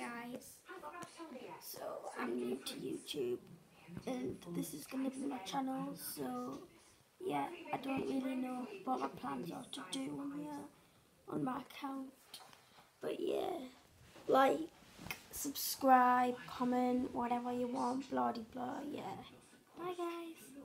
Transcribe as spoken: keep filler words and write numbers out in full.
guys. So I'm new to YouTube and this is going to be my channel, so yeah, I don't really know what my plans are to do on here, on my account, but yeah, like, subscribe, comment, whatever you want, blah de blah, yeah. Bye guys.